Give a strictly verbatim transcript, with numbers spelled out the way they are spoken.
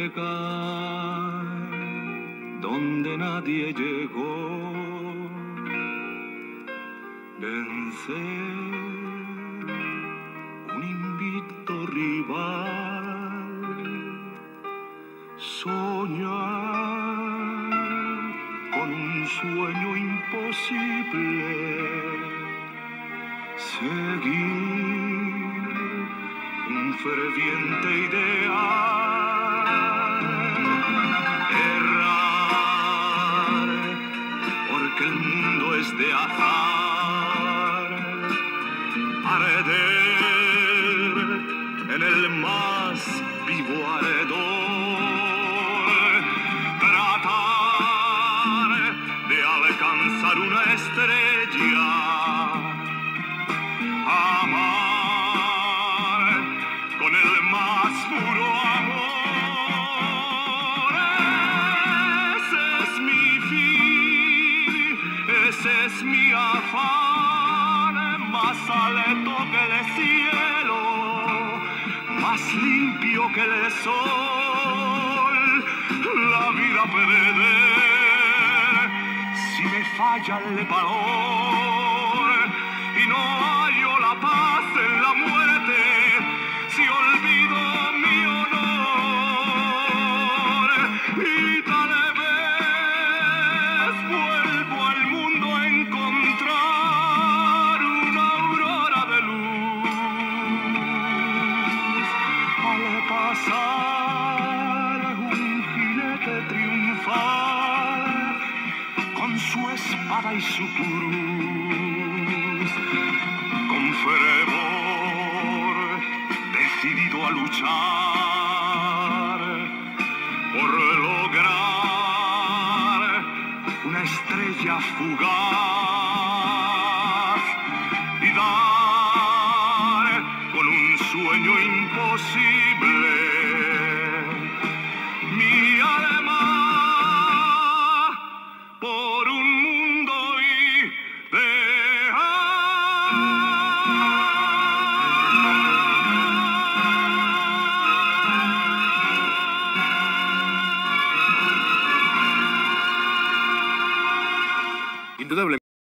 llegar donde nadie llegó, vencer un invicto rival, soñar con un sueño imposible, seguir un ferviente ideal, errar porque el mundo es de azar, arder en el más vivo ardor, tratar de alcanzar una estrella, amar con el más puro amor. Ese es mi fin, ese es mi afán, más alto que el cielo, más limpio que el sol, la vida perder si me falla el valor y no hallo la paz en la muerte si olvido mi honor, y tal vez vuelvo al mundo a encontrar una aurora de luz al pasar un jinete triunfal con su espada y su cruz, con fervor decidido a luchar por lograr una estrella fugaz.